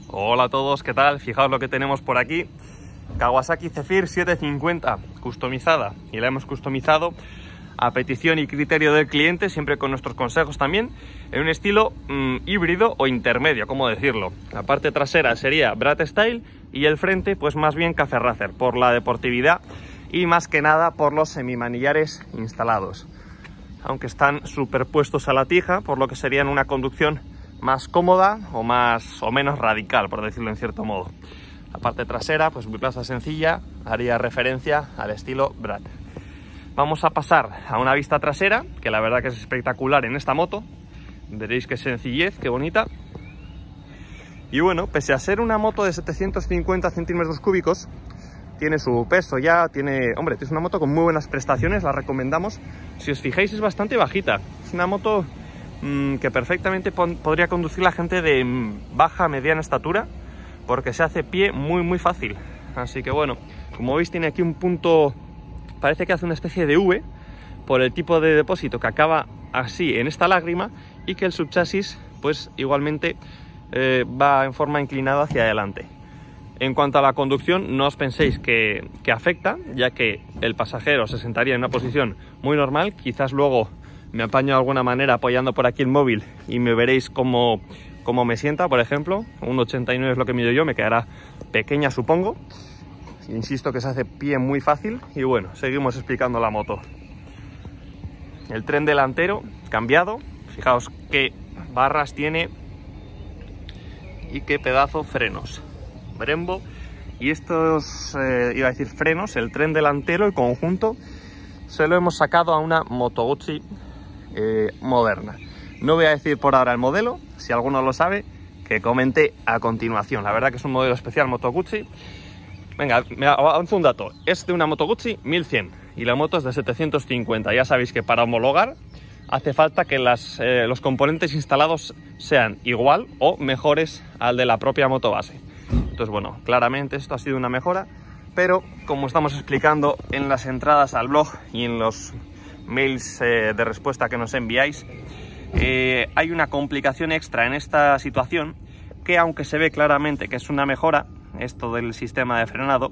Hola a todos, ¿qué tal? Fijaos lo que tenemos por aquí. Kawasaki Zephyr 750 customizada, y la hemos customizado a petición y criterio del cliente, siempre con nuestros consejos también, en un estilo híbrido o intermedio, ¿cómo decirlo? La parte trasera sería Brat Style y el frente pues más bien Café Racer, por la deportividad y más que nada por los semimanillares instalados, aunque están superpuestos a la tija, por lo que serían una conducción más cómoda o menos radical, por decirlo en cierto modo. La parte trasera, pues biplaza sencilla, haría referencia al estilo Brat. Vamos a pasar a una vista trasera, que la verdad que es espectacular en esta moto. Veréis qué sencillez, qué bonita. Y bueno, pese a ser una moto de 750 centímetros cúbicos, tiene su peso ya, es una moto con muy buenas prestaciones, la recomendamos. Si os fijáis, es bastante bajita. Es una moto que perfectamente podría conducir la gente de baja, mediana estatura, porque se hace pie muy fácil. Así que bueno, como veis tiene aquí un punto, parece que hace una especie de V por el tipo de depósito que acaba así en esta lágrima, y que el subchasis pues igualmente va en forma inclinada hacia adelante. En cuanto a la conducción, no os penséis que afecta, ya que el pasajero se sentaría en una posición muy normal. Quizás luego me apaño de alguna manera apoyando por aquí el móvil y me veréis cómo me sienta, por ejemplo. Un 89 es lo que mido yo, me quedará pequeña supongo. Insisto que se hace pie muy fácil. Y bueno, seguimos explicando la moto. El tren delantero cambiado, fijaos qué barras tiene y qué pedazo frenos Brembo. Y estos, iba a decir frenos, el tren delantero, el conjunto, se lo hemos sacado a una Moto Guzzi moderna. No voy a decir por ahora el modelo, si alguno lo sabe, que comente a continuación. La verdad que es un modelo especial Moto Guzzi. Venga, me avanzo un dato. Es de una Moto Guzzi 1100 y la moto es de 750. Ya sabéis que para homologar hace falta que los componentes instalados sean igual o mejores al de la propia moto base. Entonces, bueno, claramente esto ha sido una mejora, pero como estamos explicando en las entradas al blog y en los mails de respuesta que nos enviáis, hay una complicación extra en esta situación, que aunque se ve claramente que es una mejora, esto del sistema de frenado,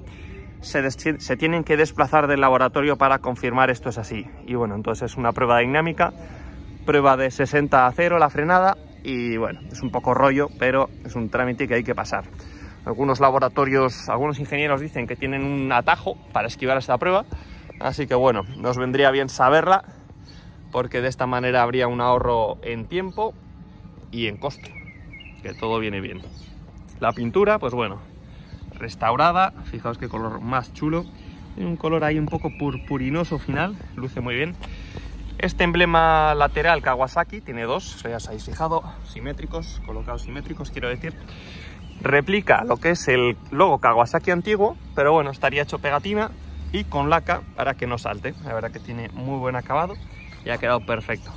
se tienen que desplazar del laboratorio para confirmar esto es así. Y bueno, entonces es una prueba dinámica, prueba de 60 a 0 la frenada, y bueno, es un poco rollo, pero es un trámite que hay que pasar. Algunos laboratorios, algunos ingenieros dicen que tienen un atajo para esquivar esta prueba, así que bueno, nos vendría bien saberla, porque de esta manera habría un ahorro en tiempo y en coste, que todo viene bien. La pintura, pues bueno, restaurada, fijaos qué color más chulo, tiene un color ahí un poco purpurinoso final, luce muy bien. Este emblema lateral Kawasaki tiene dos, ya os habéis fijado, simétricos, colocados simétricos quiero decir. Replica lo que es el logo Kawasaki antiguo, pero bueno, estaría hecho pegatina y con laca para que no salte. La verdad que tiene muy buen acabado y ha quedado perfecto.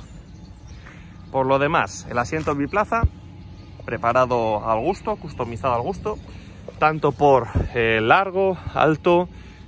Por lo demás, el asiento biplaza, preparado al gusto, customizado al gusto, tanto por largo, alto,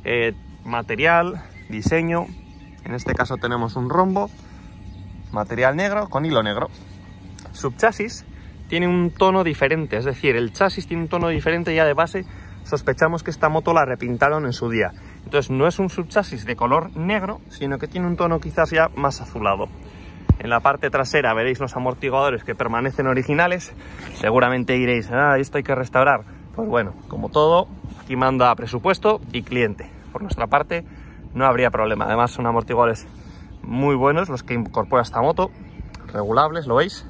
material, diseño. En este caso tenemos un rombo, material negro con hilo negro. Subchasis tiene un tono diferente, es decir, el chasis tiene un tono diferente ya de base. Sospechamos que esta moto la repintaron en su día. Entonces no es un subchasis de color negro, sino que tiene un tono quizás ya más azulado. En la parte trasera veréis los amortiguadores que permanecen originales. Seguramente diréis, esto hay que restaurar. Pues bueno, como todo, aquí manda presupuesto y cliente. Por nuestra parte no habría problema. Además son amortiguadores muy buenos los que incorpora esta moto, regulables, lo veis.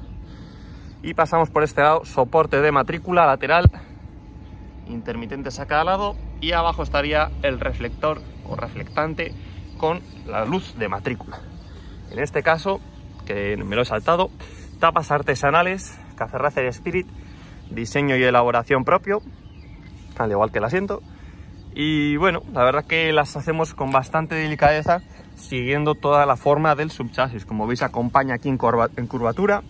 Y pasamos por este lado, soporte de matrícula lateral, intermitentes a cada lado, y abajo estaría el reflector o reflectante con la luz de matrícula. En este caso, que me lo he saltado, tapas artesanales, Café Racer Spirit, diseño y elaboración propio, al igual que el asiento. Y bueno, la verdad que las hacemos con bastante delicadeza, siguiendo toda la forma del subchasis. Como veis, acompaña aquí en curvatura,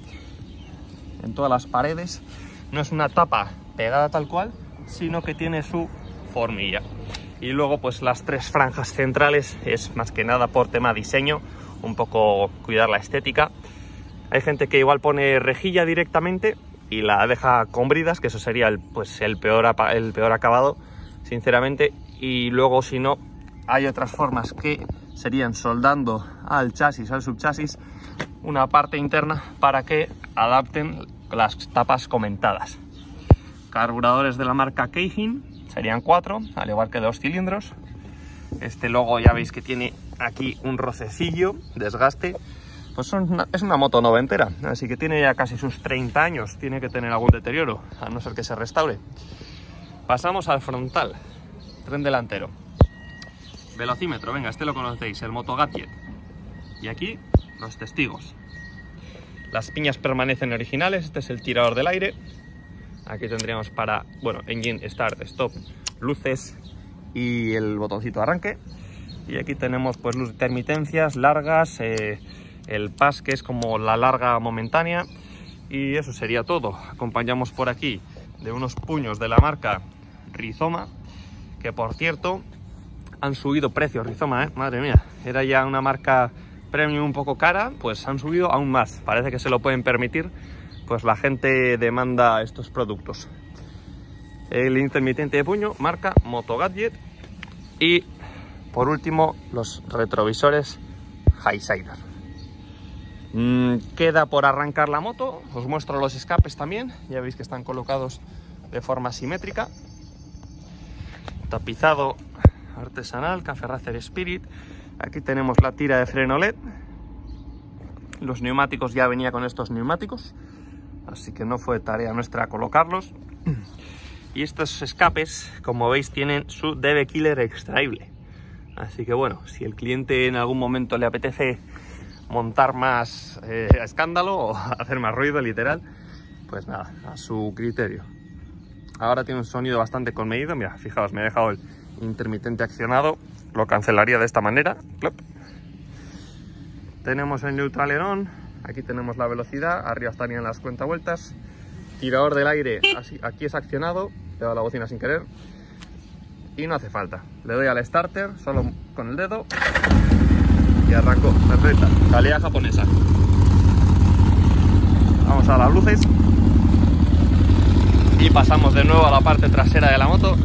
en todas las paredes. No es una tapa pegada tal cual, sino que tiene su formilla. Y luego pues las tres franjas centrales es más que nada por tema diseño, un poco cuidar la estética. Hay gente que igual pone rejilla directamente y la deja con bridas, que eso sería el peor acabado, sinceramente. Y luego, si no, hay otras formas que serían soldando al chasis, al subchasis, una parte interna para que adapten las tapas comentadas. Carburadores de la marca Keihin, serían 4, al igual que 2 cilindros. Este logo ya veis que tiene aquí un rocecillo, desgaste. Pues es una moto noventera, así que tiene ya casi sus 30 años, tiene que tener algún deterioro, a no ser que se restaure. Pasamos al frontal, tren delantero. Velocímetro, venga, este lo conocéis, el Moto Gadget. Y aquí los testigos. Las piñas permanecen originales, este es el tirador del aire. Aquí tendríamos para, bueno, engine, start, stop, luces y el botoncito de arranque. Y aquí tenemos pues luz de intermitencias largas, el pas, que es como la larga momentánea, y eso sería todo. Acompañamos por aquí de unos puños de la marca Rizoma, que por cierto han subido precios. Rizoma, madre mía, era ya una marca premium un poco cara, pues han subido aún más. Parece que se lo pueden permitir, pues la gente demanda estos productos. El intermitente de puño, marca Moto Gadget. Y por último, los retrovisores Highsider. Queda por arrancar la moto. Os muestro los escapes también, ya veis que están colocados de forma simétrica. Tapizado artesanal, Café Racer Spirit. Aquí tenemos la tira de freno LED. Los neumáticos, ya venía con estos neumáticos, así que no fue tarea nuestra colocarlos. Y estos escapes, como veis, tienen su DB Killer extraíble. Así que bueno, si el cliente en algún momento le apetece montar más escándalo o hacer más ruido, literal, pues nada, a su criterio. Ahora tiene un sonido bastante conmedido. Mira, fijaos, me he dejado el intermitente accionado, lo cancelaría de esta manera. Plop. Tenemos el neutralerón, aquí tenemos la velocidad, arriba estarían las cuentavueltas. Tirador del aire, así, aquí es accionado, le doy a la bocina sin querer y no hace falta. Le doy al starter solo con el dedo y arrancó. Perfecta, calidad japonesa. Vamos a las luces y pasamos de nuevo a la parte trasera de la moto.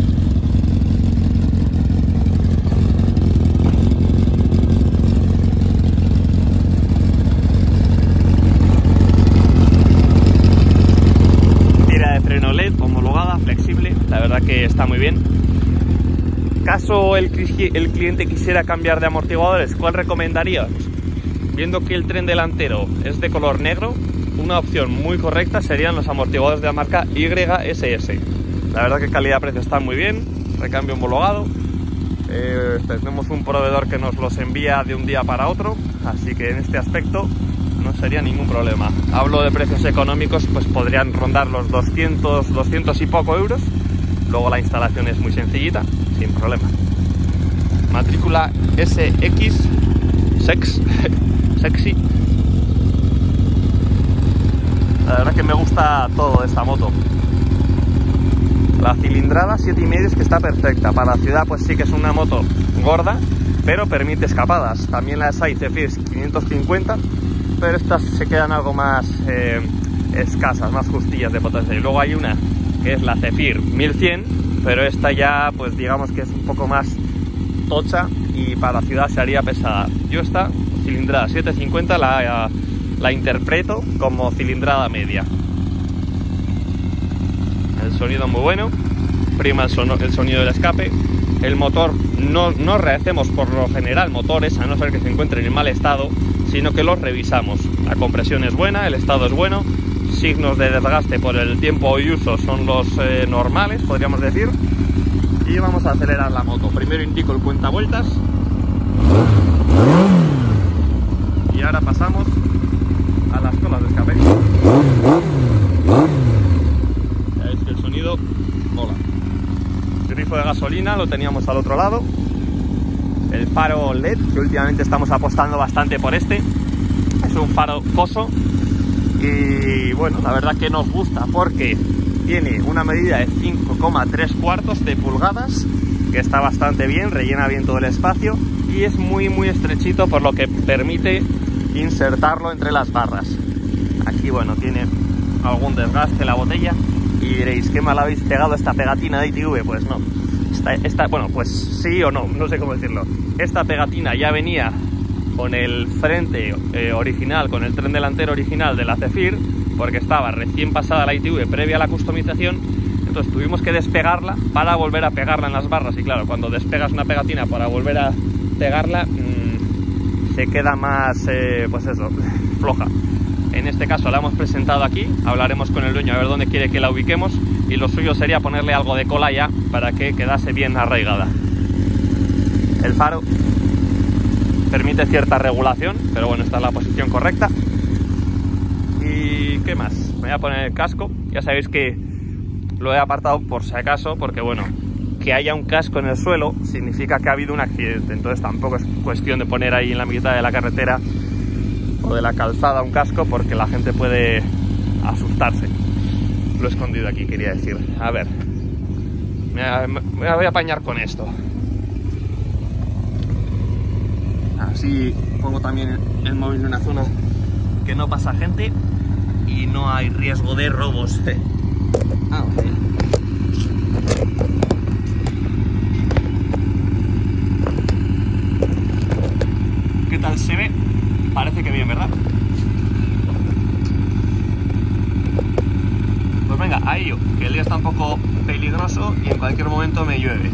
Tira de freno LED homologada, flexible, la verdad que está muy bien. Caso el cliente quisiera cambiar de amortiguadores, ¿cuál recomendaríamos? Viendo que el tren delantero es de color negro, una opción muy correcta serían los amortiguadores de la marca YSS. La verdad que calidad-precio está muy bien, recambio homologado. Tenemos un proveedor que nos los envía de un día para otro, así que en este aspecto no sería ningún problema. Hablo de precios económicos, pues podrían rondar los 200 y poco euros. Luego la instalación es muy sencillita, sin problema. Matrícula SX, sexy. La verdad que me gusta todo de esta moto. La cilindrada 7,5 es que está perfecta. Para la ciudad pues sí que es una moto gorda, pero permite escapadas. También la SAI Zephyr 550, pero estas se quedan algo más escasas, más justillas de potencia. Y luego hay una que es la Zephyr 1100, pero esta ya pues digamos que es un poco más tocha y para la ciudad se haría pesada. Yo esta cilindrada 750 la interpreto como cilindrada media. El sonido muy bueno, prima el sonido del escape. El motor, no rehacemos por lo general motores, a no ser que se encuentren en mal estado, sino que los revisamos. La compresión es buena, el estado es bueno, signos de desgaste por el tiempo y uso son los normales, podríamos decir. Y vamos a acelerar la moto. Primero indico el cuentavueltas y ahora pasamos a las colas de escape. Ya veis que el sonido mola. Grifo de gasolina lo teníamos al otro lado. El faro LED, que últimamente estamos apostando bastante por este. Es un faro Coso y bueno, la verdad que nos gusta porque tiene una medida de 5,3 cuartos de pulgadas, que está bastante bien, rellena bien todo el espacio y es muy estrechito, por lo que permite insertarlo entre las barras. Aquí bueno, tiene algún desgaste en la botella y diréis, ¿qué mal habéis pegado esta pegatina de ITV? Pues no, bueno, pues sí o no, no sé cómo decirlo. Esta pegatina ya venía con el frente original, con el tren delantero original de la Zephyr, porque estaba recién pasada la ITV previa a la customización. Entonces tuvimos que despegarla para volver a pegarla en las barras, y claro, cuando despegas una pegatina para volver a pegarla se queda más, pues eso, floja. En este caso la hemos presentado aquí, hablaremos con el dueño a ver dónde quiere que la ubiquemos, y lo suyo sería ponerle algo de cola ya para que quedase bien arraigada. El faro permite cierta regulación, pero bueno, esta es la posición correcta. ¿Y qué más? Me voy a poner el casco. Ya sabéis que lo he apartado por si acaso, porque bueno, que haya un casco en el suelo significa que ha habido un accidente, entonces tampoco es cuestión de poner ahí en la mitad de la carretera o de la calzada un casco, porque la gente puede asustarse. Lo he escondido aquí, quería decir. A ver, me voy a apañar con esto. Así pongo también el móvil en una zona que no pasa gente y no hay riesgo de robos. ¿Qué tal se ve? Parece que bien, ¿verdad? Pues venga, a ello, que el día está un poco peligroso y en cualquier momento me llueve.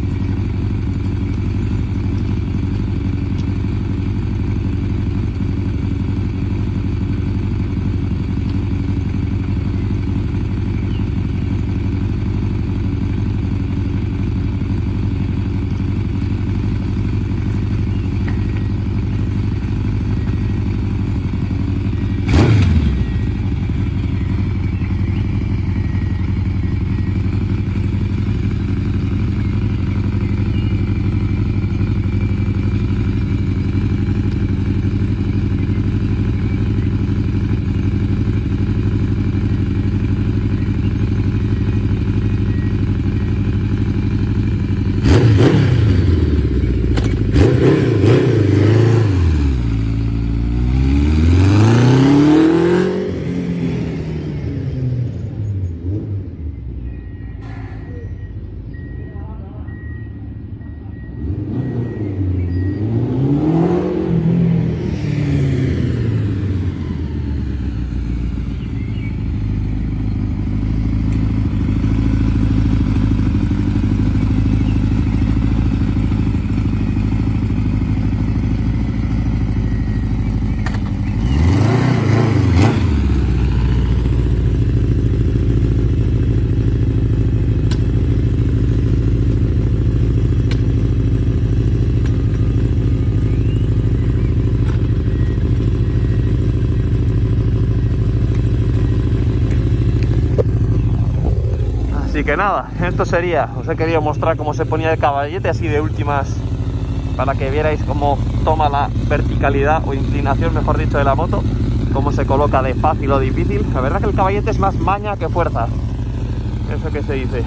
Así que nada, esto sería, os he querido mostrar cómo se ponía el caballete así de últimas, para que vierais cómo toma la verticalidad o inclinación, mejor dicho, de la moto, cómo se coloca de fácil o difícil. La verdad que el caballete es más maña que fuerza, eso que se dice.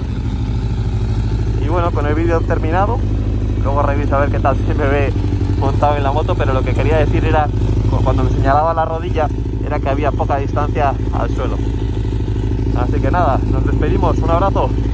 Y bueno, con el vídeo terminado, luego reviso a ver qué tal se me ve montado en la moto, pero lo que quería decir era, cuando me señalaba la rodilla, era que había poca distancia al suelo. Así que nada, nos despedimos, un abrazo.